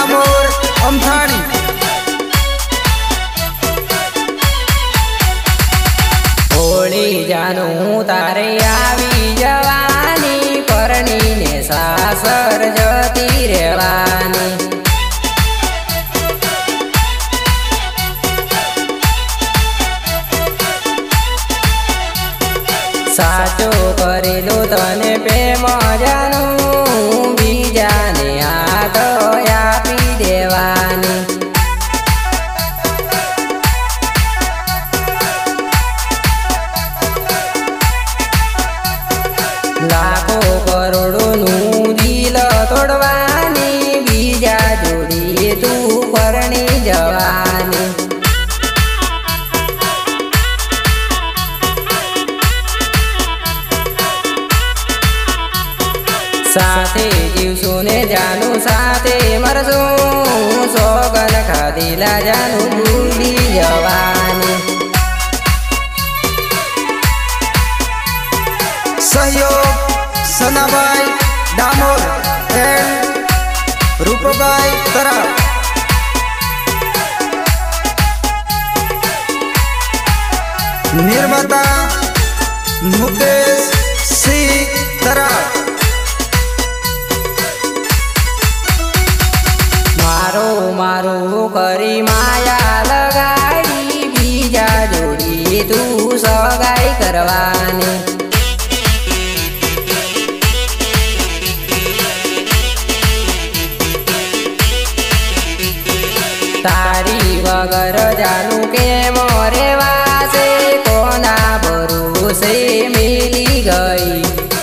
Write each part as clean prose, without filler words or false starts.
डामोर अमथाणी। होली जानू तारे आवी जवानी परणी ने सासर जती रेवानी। साचो करेलो तने प्रेम जानू बीजाने हाथ आपी देवानी। लाखो करोड़ों नु दिल तोड़वानी बीजा जोड़ी तू परणी जवानी। साथे जीवसू ने जानू साथे मरसू सोगन खादीला जानू भूली जवानी। सहयोग सनाबाई डामोर एंड रूपबाई तरा। निर्माता मुकेश सी तरा। मारो मारो करी माया लगाई बीजा जोड़ी तू सगाई करवानी। तारी वगर जानू के मोरे वासे कोना भरोसे मिली गई।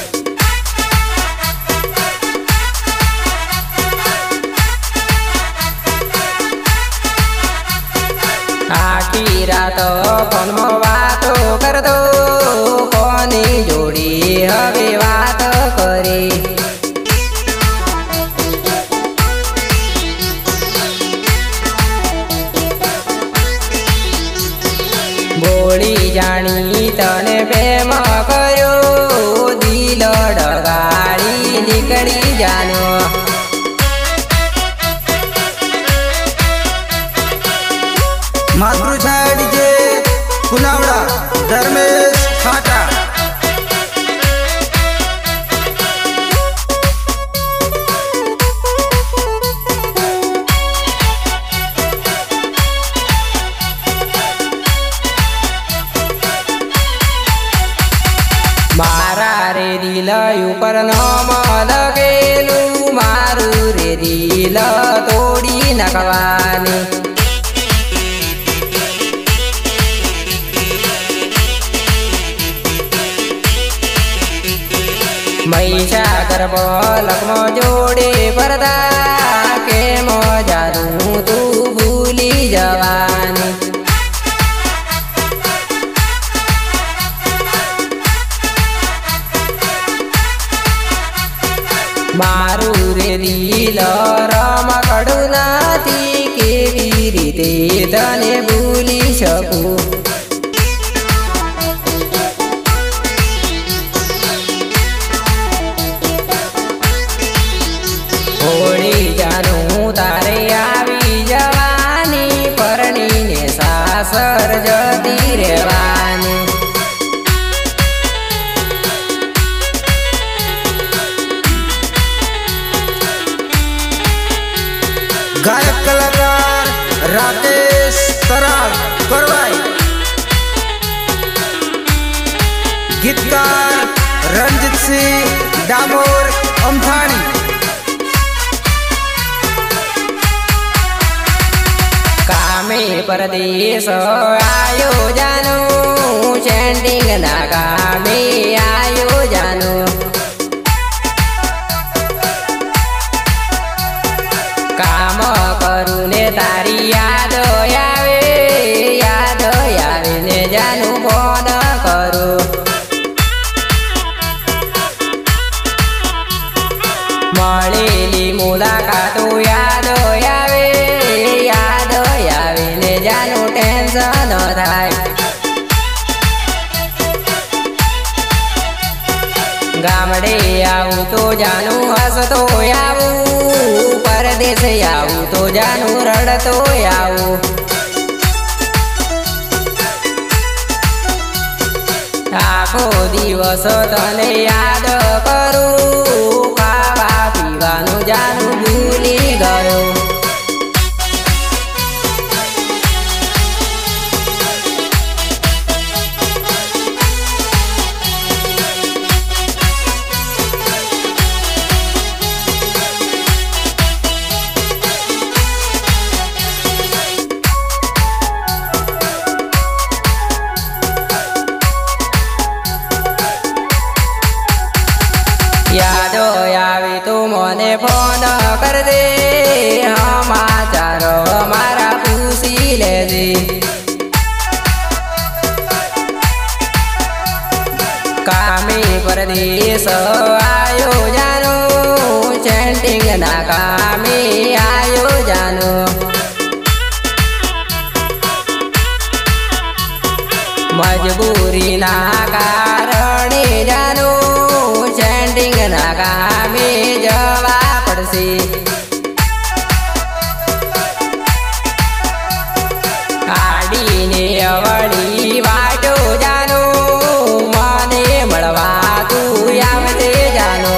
आखी रात फोन में बातो कर दो कोनी जोड़ी हवे बात करी। बोली जानी तने प्रेम करो दिल डगाड़ी निकली जानो। मातृछाया डीजे कुनावड़ा धर्मेश खाटा। मारा रे दिल ऊपर नम लगेलू मारू रे दिल तोड़ी नकवानी। मैसा गर्भ लक्ष्म जोड़े परदा के मजारू तू भूली जवानी। मारू रे दिल रम कड़ुनाथी केवी रीते तने भूली सकू। होली जानू तारे आवी जवानी परणी ने सासर जती रेवानी। गायक कलाकार राकेश तराल करवाई। गीतकार रंजित सिंह डामोर अमथाणी। कामे परदेश आयो जानू चैंडिंग ना कामे आयो जानू। काम करू ने तारी याद आवे ने जानू फोन करू। मळेली मुलाकात याद आवे ने जानू टेंशन थाय। गामडे आऊ तो जानू हसतो आऊ परदेश परदेश आऊं तो जानू रड़तो आऊं। आखो दिवस तने याद करूं, खावा पीवानुं जानू भूली गयो। यादो आवी तो मने फोन कर दे, समाचार मारा पूछी लेजे। कामे परदेश आयो जानो, चेंटिंग ना कामे आयो जानो। मजबूरी ना कारणे जानो, चेंटिंग ना कामे जवा पड़से। आड़ी ने अवड़ी वाटो जानो, मने मळवा तू आवते जानो।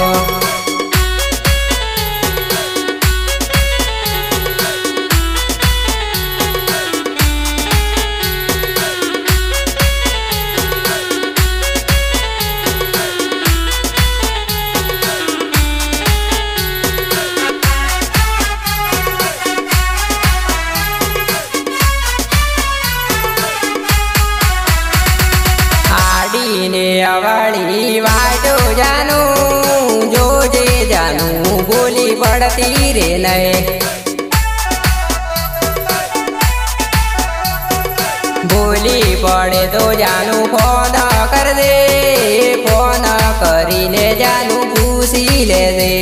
ने अवड़ी वाटो जानू, जोजे जानू बोली पड़ती रे नए। बोली पड़े तो जानू फोन कर दे, फोन करीने जानू पूछी ले दे।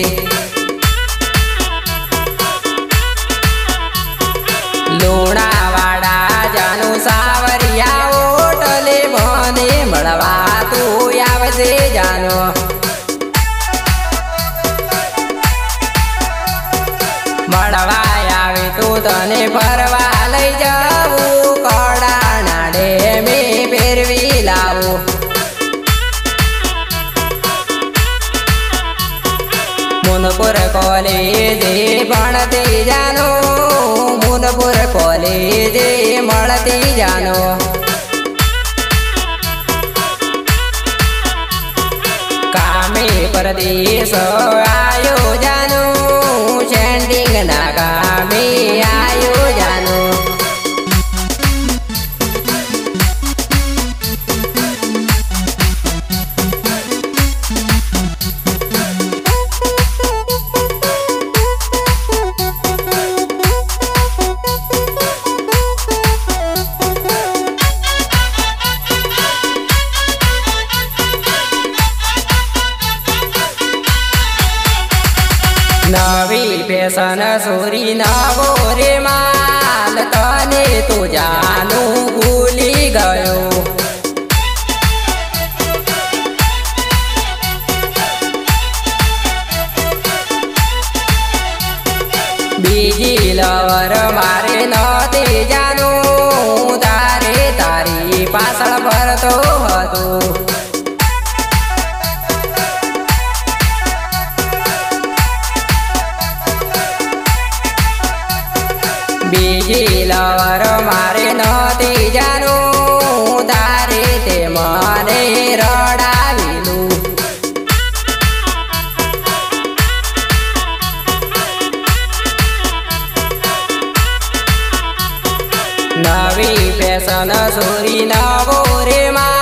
लोणावाड़ा जानू सावरिया ओटले मने मळवा तू आवते जानो। मळवा आवे तो तने फरवा लई जाऊं, कडाना डेमे फेरवी लावूं। मुनपुर कॉलेजे भणते जानो, मुनपुर कॉलेजे मळते जानो। कामे परदेश आयो जानो, चेंटिंग ना कामे आयो जानो। नवी फैशन सोरी नवो रे माल, तने तो जानू भूली गयो। बीजी लवर मारे नते जानू, तारे तारी पाछळ फरतो हतो। बीजी लवर मारे नते जानू, तारे ते मने रडाविलू। नवी फैशन सोरी नवो रे मा